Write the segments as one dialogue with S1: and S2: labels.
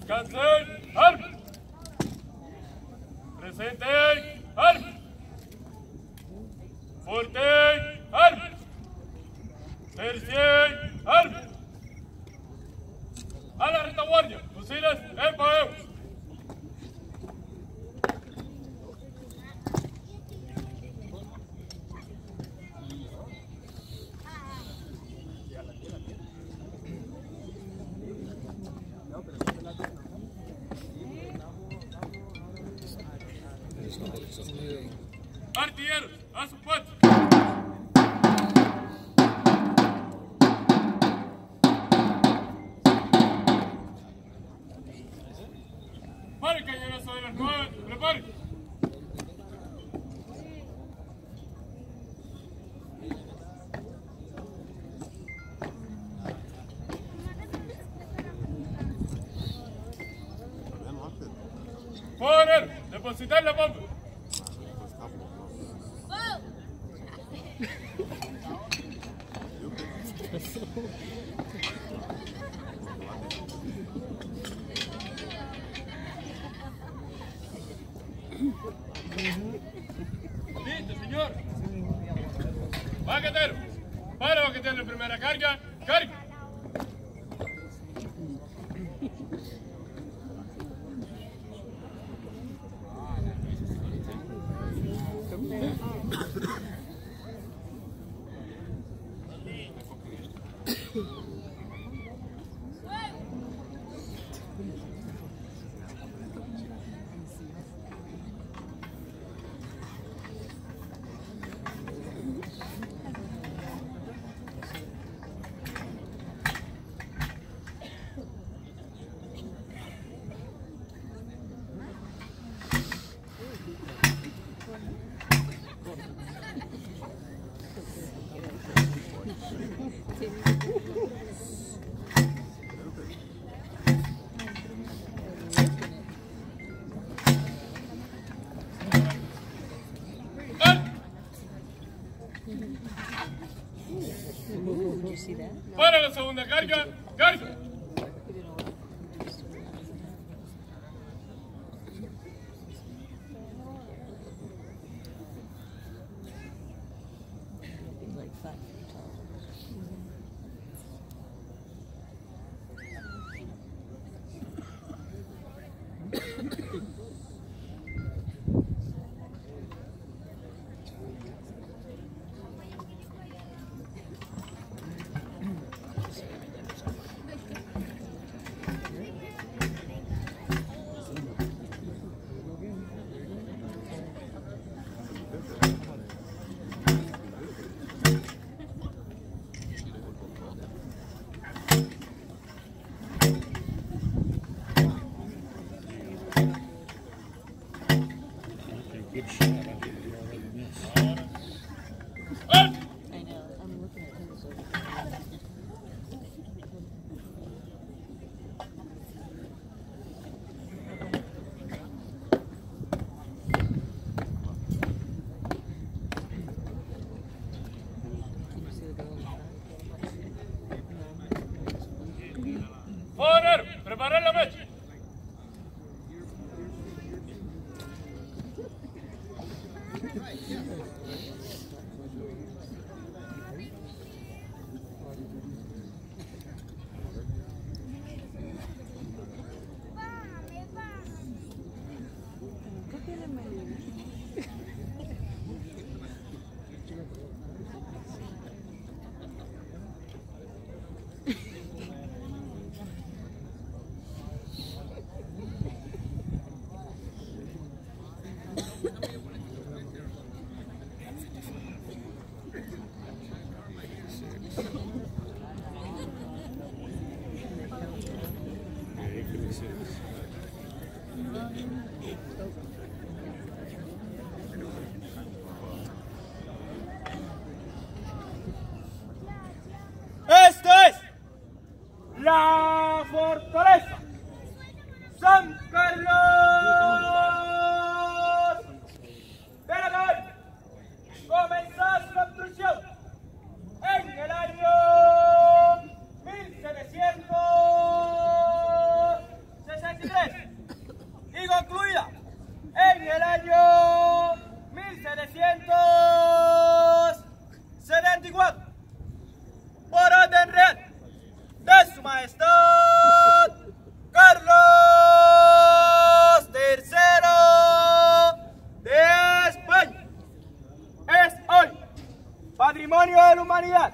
S1: Descansen, armas. Presenten, armas. Fuerte, armas. Tercien, armas. A la retaguardia, fusiles en paeo. Artilleros, a su puesto. Para el cañonazo de las 9, prepare. Poner, depositar la bomba. Listo, señor. Baquetero. Para baquetear la primera carga. Carga. Para la segunda carga, carga.
S2: Good shot. I didn't already miss.
S3: I know. I'm looking at him so.
S1: Poner, preparar la mecha.
S4: Esto es la fortaleza San Carlos de la Cabaña. Comenzó su construcción en el año 1760. santiguado por orden real de su majestad Carlos III de España. Es hoy patrimonio de la humanidad.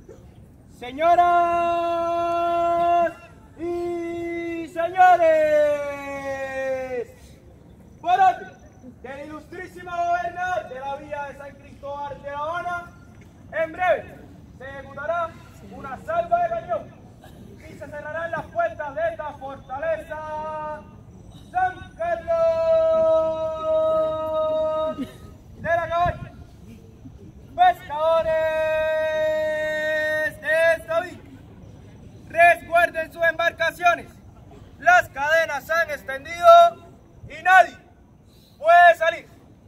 S4: Señoras y señores, por orden del ilustrísimo gobernador de la villa de San Cristóbal de La Habana, en breve se ejecutará una salva de cañón y se cerrarán las puertas de esta fortaleza San Carlos de la Cabaña. Pescadores de esta villa, resguarden sus embarcaciones. Las cadenas se han extendido y nadie puede salir.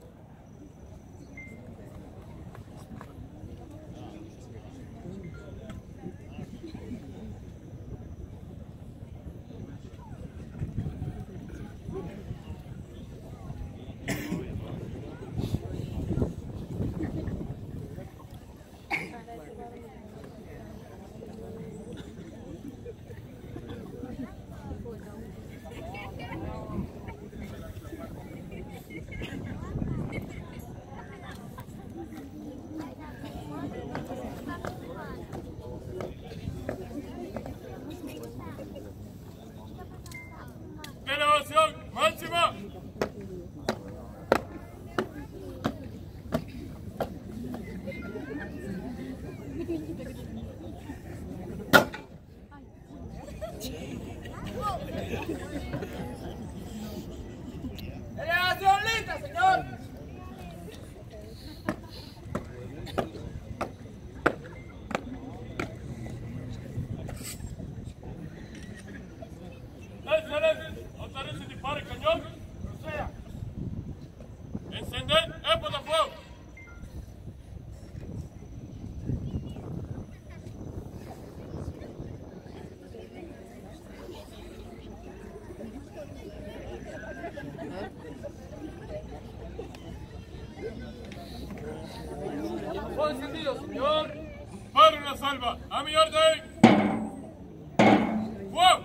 S1: Elevación máxima.
S4: ¡Elevación lista, señor!
S1: Excelente. Autorice disparo el cañón.
S4: Proceda.
S1: Encender el potafuego.
S4: Fuego encendido, señor.
S1: Para una salva. A mi orden. ¡Fuego!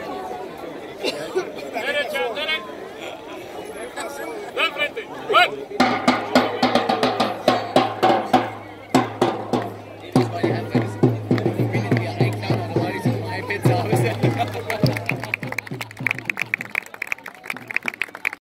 S1: Derecha, derecha. Del frente. ¡Ven!